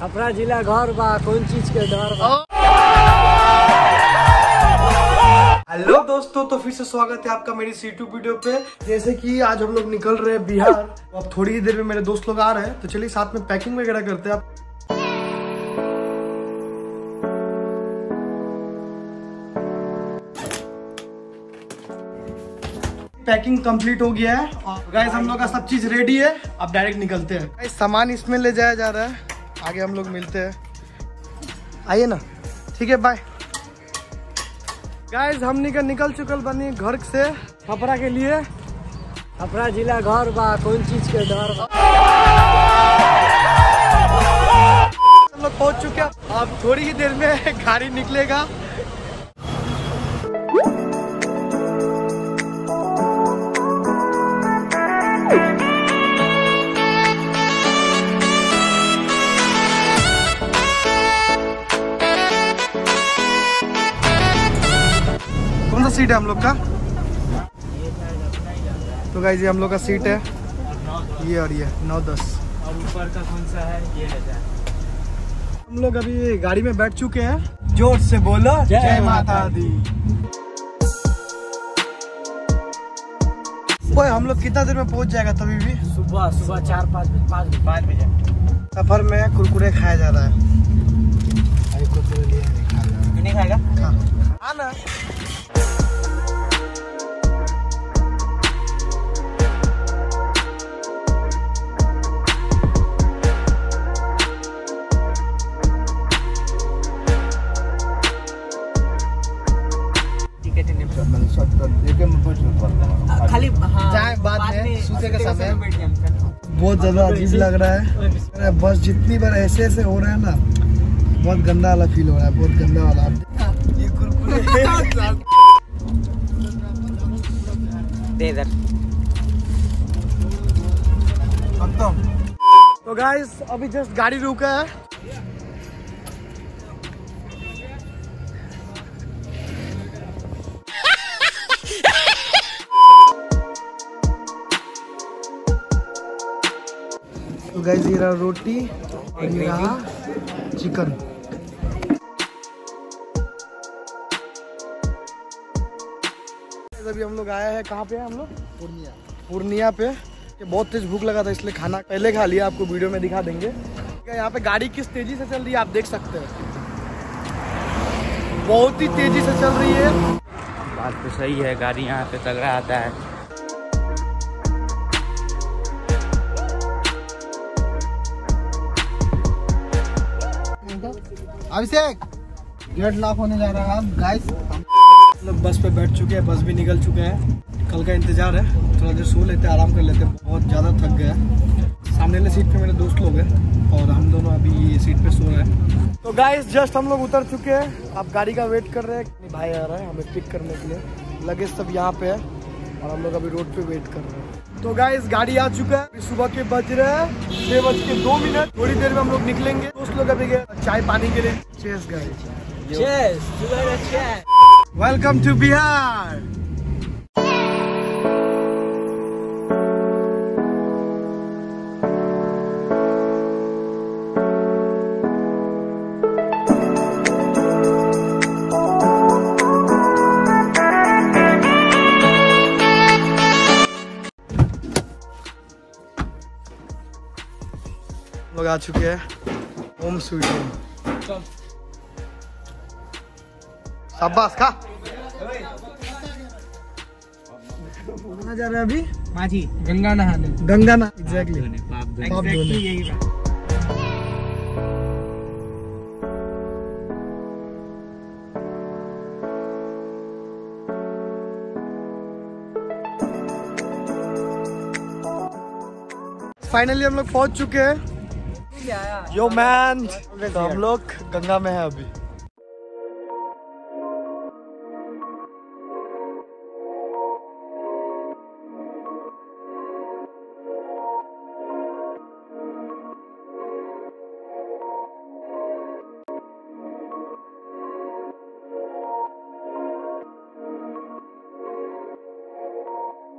अपना जिला घर बा, कौन चीज के डर बा। हेलो दोस्तों, तो फिर से स्वागत है आपका मेरी C2 वीडियो पे। जैसे कि आज हम लोग निकल रहे हैं बिहार। अब थोड़ी ही देर में मेरे दोस्त लोग आ रहे हैं, तो चलिए साथ में पैकिंग वगैरह करते हैं। पैकिंग कंप्लीट हो गया है और गाइस हम लोग का सब चीज रेडी है। अब डायरेक्ट निकलते हैं। गाइस सामान इसमें ले जाया जा रहा है, आगे हम लोग मिलते हैं। आइए ना, ठीक है, बाय। गाइस हम निकल चुकल बनी घर से छपरा के लिए। अपना जिला घर बा, कौन चीज के डर बा। हम लोग पहुंच चुके हैं। अब थोड़ी ही देर में गाड़ी निकलेगा। कौन सा सीट है हम लोग का? तो गाइस ये हम लोग का सीट है, ये और ये 9-10। और ऊपर का कौन सा है? ये है। हम लोग अभी गाड़ी में बैठ चुके हैं। जोर से बोलो जय माता दी। ओए हम लोग कितना देर में पहुंच जाएगा? तभी भी सुबह 4-5 बजे। सफर में कुरकुरे खाया जा रहा है। कुरकुरे लिए नहीं खाएगा? हाँ ना। खाली चाय बाद में सूते के समय बहुत ज्यादा अजीब लग रहा है। बस जितनी बार ऐसे हो रहा है ना, बहुत गंदा वाला फील हो रहा है, बहुत गंदा वाला। ये कुरकुरे दे इधर। तो गाइस अभी जस्ट गाड़ी रुका है। तो गाइस ये रहा रोटी और ये रहा चिकन। अभी हम लोग आए हैं, कहाँ पे हैं हम लोग? पूर्णिया पे। ये बहुत तेज भूख लगा था, इसलिए खाना पहले खा लिया। आपको वीडियो में दिखा देंगे। यहाँ पे गाड़ी किस तेजी से चल रही है आप देख सकते हैं, बहुत ही तेजी से चल रही है। बात तो सही है, गाड़ी यहाँ पे तगड़ा आता है। अभिषेक गेट लॉक होने जा रहा है। अब गाइस लोग बस पे बैठ चुके हैं, बस भी निकल चुके हैं। कल का इंतजार है, थोड़ा देर सो लेते हैं, आराम कर लेते हैं, बहुत ज़्यादा थक गया। सामने वाले सीट पे मेरे दोस्त लोग हैं और हम दोनों अभी ये सीट पे सो रहे हैं। तो गाइस जस्ट हम लोग उतर चुके हैं, अब गाड़ी का वेट कर रहे हैं। भाई आ रहा है हमें पिक करने के लिए, लगेज सब यहाँ पे है और हम लोग अभी रोड पे वेट कर रहे हैं। तो गाइस गाड़ी आ चुका है। सुबह के बज रहे हैं 6:02। थोड़ी देर में हम लोग निकलेंगे। दोस्त लोग अभी गए चाय पानी के लिए। चेस गाइस, वेलकम टू बिहार। लोग आ चुके हैं होम स्वीट होम। शाबाश खा। कहाँ जा रहे हैं अभी? माझी गंगा नहाने। गंगा ना एग्जैक्टली। फाइनली हम लोग पहुंच चुके हैं। यो मैन, तो हम लोग गंगा में है अभी।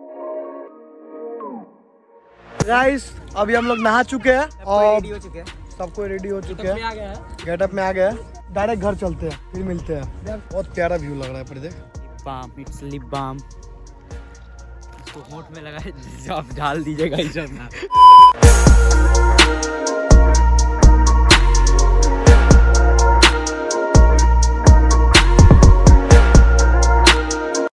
गाइस अभी हम लोग नहा चुके हैं और सबको रेडी हो चुके हैं, आ गया है। गेटअप में आ गए हैं। डायरेक्ट घर चलते हैं, फिर मिलते हैं। बहुत प्यारा व्यू लग रहा है पर देख। इट्स लिप बाम, इसको होंठ में लगाए, आप डाल दीजिएगा इस